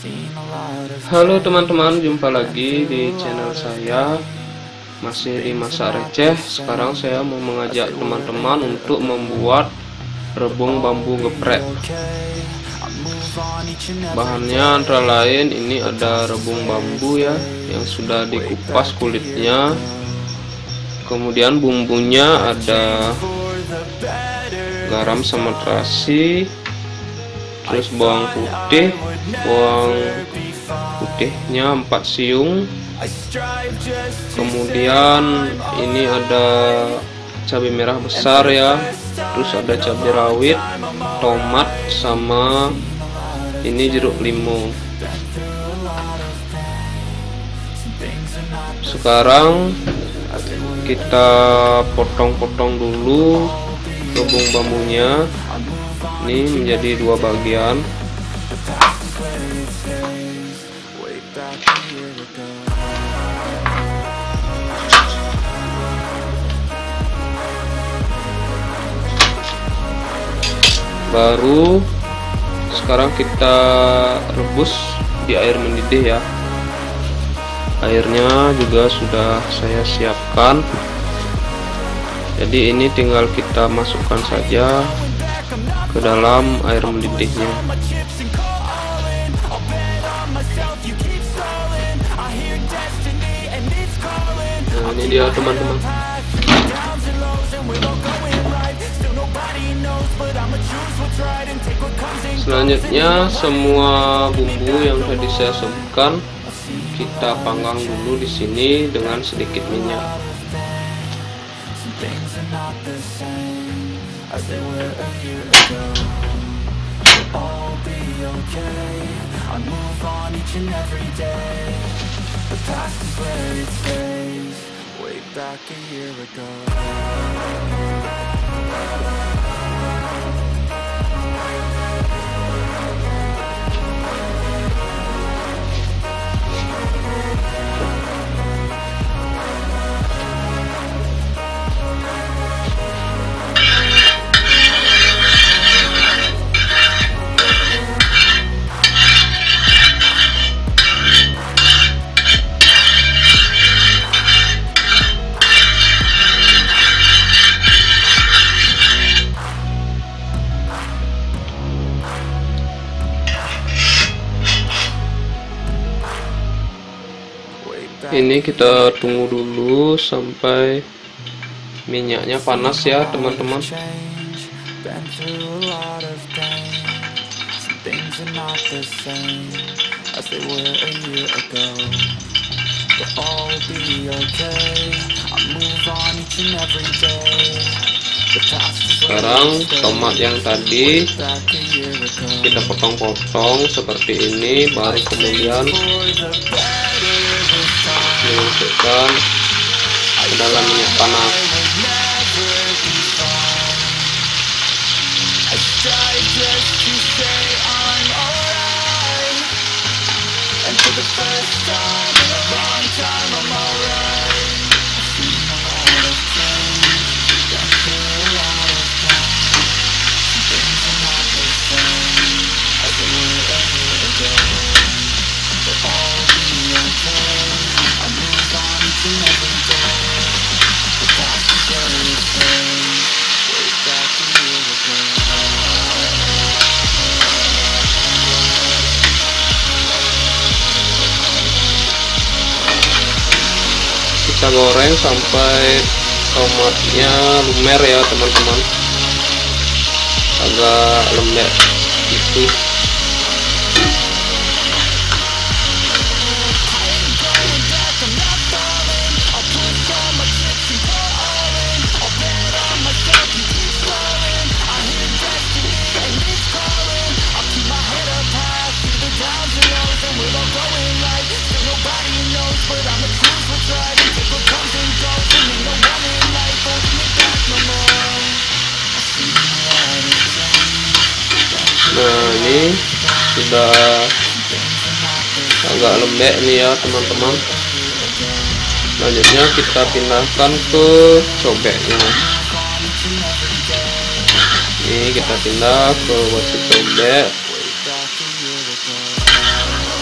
Halo teman-teman, jumpa lagi di channel saya. Masih di masa receh. Sekarang saya mau mengajak teman-teman untuk membuat rebung bambu geprek. Bahannya antara lain ini ada rebung bambu ya, yang sudah dikupas kulitnya. Kemudian bumbunya ada garam sama terasi, terus bawang putihnya 4 siung. Kemudian ini ada cabai merah besar ya, terus ada cabai rawit, tomat, sama ini jeruk limau. Sekarang kita potong-potong dulu rebung bambunya. Ini menjadi 2 bagian. Baru sekarang kita rebus di air mendidih ya. Airnya juga sudah saya siapkan. Jadi ini tinggal kita masukkan saja ke dalam air mendidihnya. Nah, ini dia teman-teman. Selanjutnya semua bumbu yang tadi saya sebutkan kita panggang dulu di sini dengan sedikit minyak. Ini kita tunggu dulu sampai minyaknya panas ya teman-teman. Sekarang tomat yang tadi kita potong-potong seperti ini, baru kemudian dimasukkan ke dalam minyak panas. Kita goreng sampai tomatnya lumer ya teman-teman, agak lembek gitu. Nah, ini sudah agak lembek nih ya teman-teman. Selanjutnya kita pindahkan ke cobeknya. Ini kita pindah ke wasit cobek.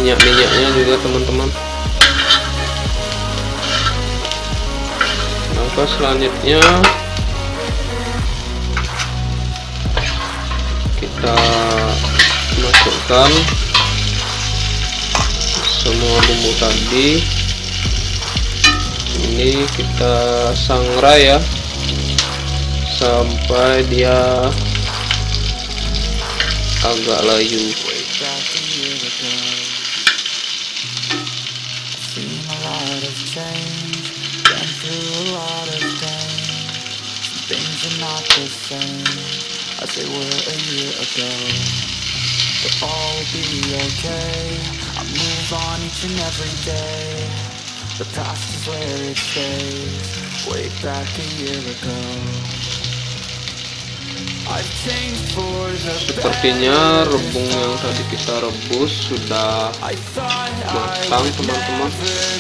minyak-minyaknya juga teman-teman. Langkah selanjutnya kita masukkan semua bumbu tadi. Ini kita sangrai ya sampai dia agak layu. The past is where it stays. Way back a year ago. I've changed for the Sepertinya rebung yang tadi kita rebus sudah matang teman-teman.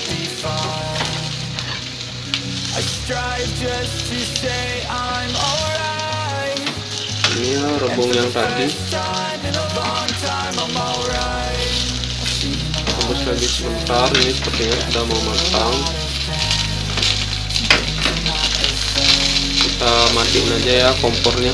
Ini ya rebung yang tadi. Rebus lagi sebentar, ini sepertinya sudah mau matang. Kita matiin aja ya kompornya.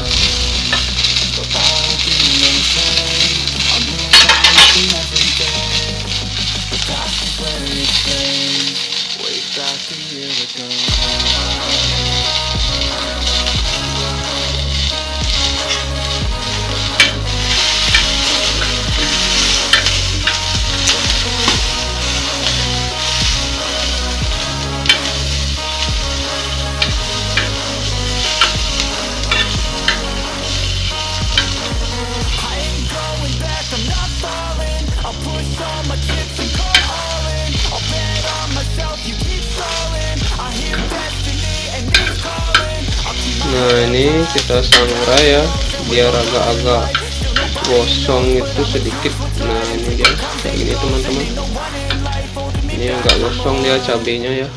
Nah, ini kita sangrai ya biar agak-agak gosong itu sedikit. Nah, ini dia kayak gini teman-teman. Ini agak gosong dia cabenya ya.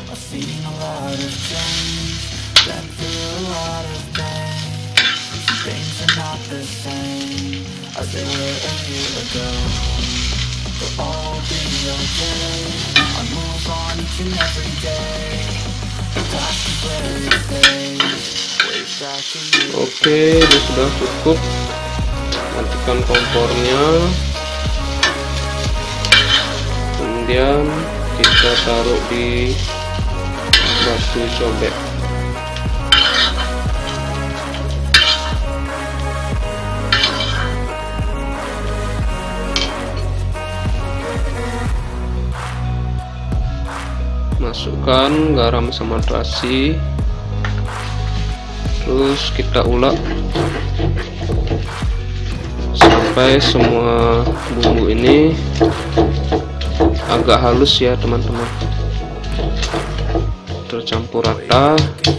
Oke, ini sudah cukup. Matikan kompornya. Kemudian kita taruh di batu cobek. Masukkan garam sama terasi. Terus kita ulek sampai semua bumbu ini agak halus ya teman-teman, tercampur rata,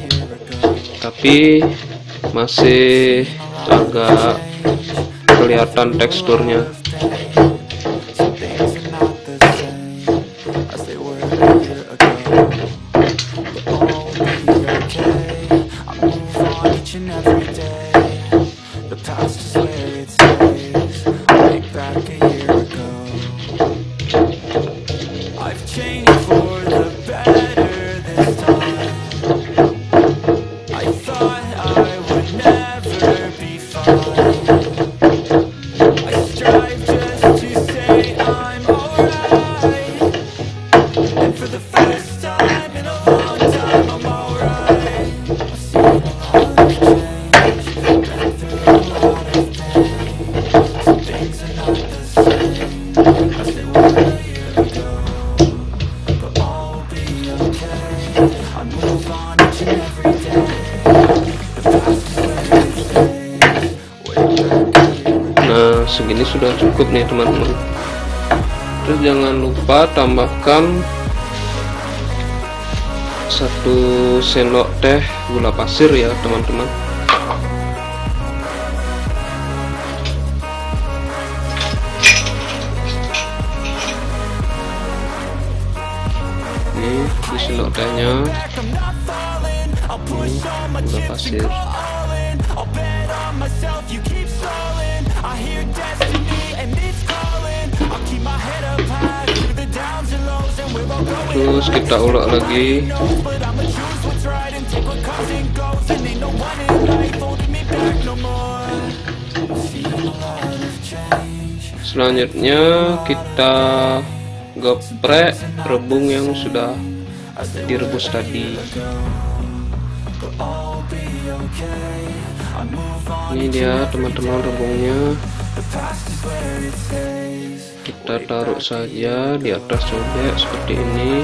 tapi masih agak kelihatan teksturnya. Nah, segini sudah cukup nih teman-teman. Terus jangan lupa tambahkan 1 sendok teh gula pasir ya teman-teman. Ini di sendok tehnya gula pasir. Terus kita ulek lagi. Selanjutnya kita geprek rebung yang sudah direbus tadi. Ini dia teman-teman rebungnya. Kita taruh saja di atas cobek seperti ini.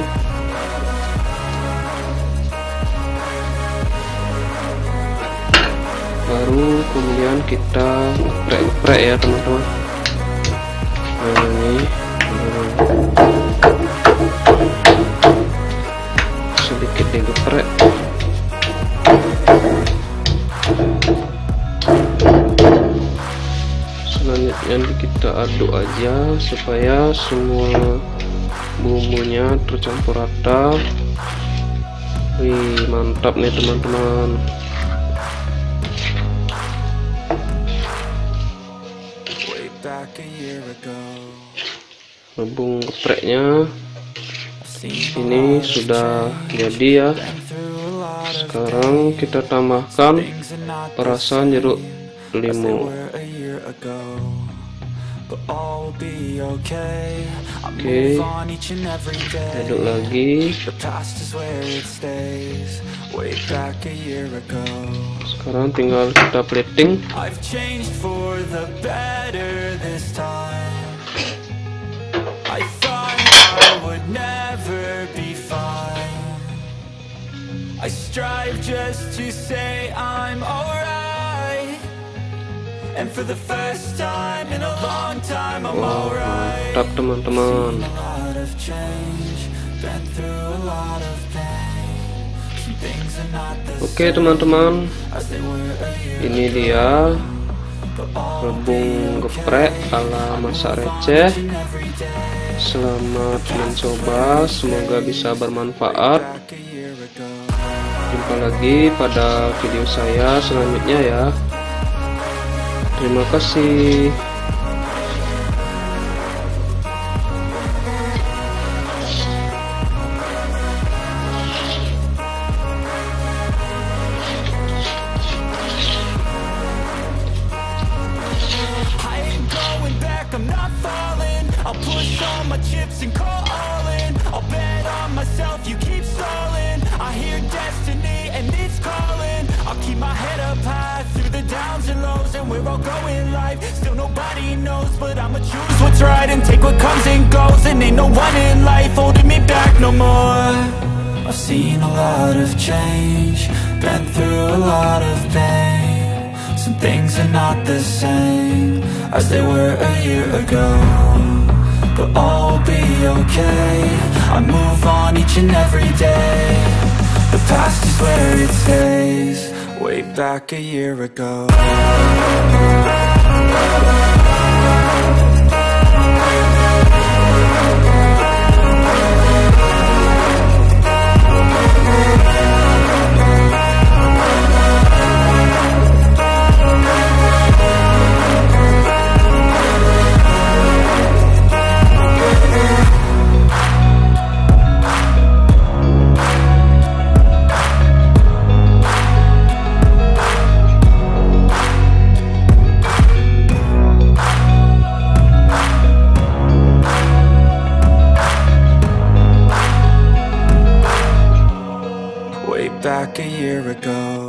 Baru kemudian kita geprek ya teman-teman. Nah, ini sedikit digeprek. Selanjutnya kita aduk aja supaya semua bumbunya tercampur rata. Wih, mantap nih teman-teman. Rebung gepreknya ini sudah jadi ya. Sekarang kita tambahkan perasan jeruk limau. Oke, aduk lagi. Sekarang tinggal kita plating. I strive just to say I'm alright, and for the first time in a long time I'm alright. Mantap teman-teman. Oke teman-teman, ini dia rebung geprek ala masak receh. Selamat mencoba, semoga bisa bermanfaat. Jumpa lagi pada video saya selanjutnya ya. Terima kasih. I'll push all my chips and call all in. I'll bet on myself, you keep stalling. I hear destiny and it's calling. I'll keep my head up high through the downs and lows, and we're all going life. Still nobody knows, but I'ma choose what's right and take what comes and goes. And ain't no one in life holding me back no more. I've seen a lot of change, been through a lot of pain. Some things are not the same as they were a year ago, but all will be okay. I move on each and every day. The past is where it stays, way back a year ago. Back a year ago.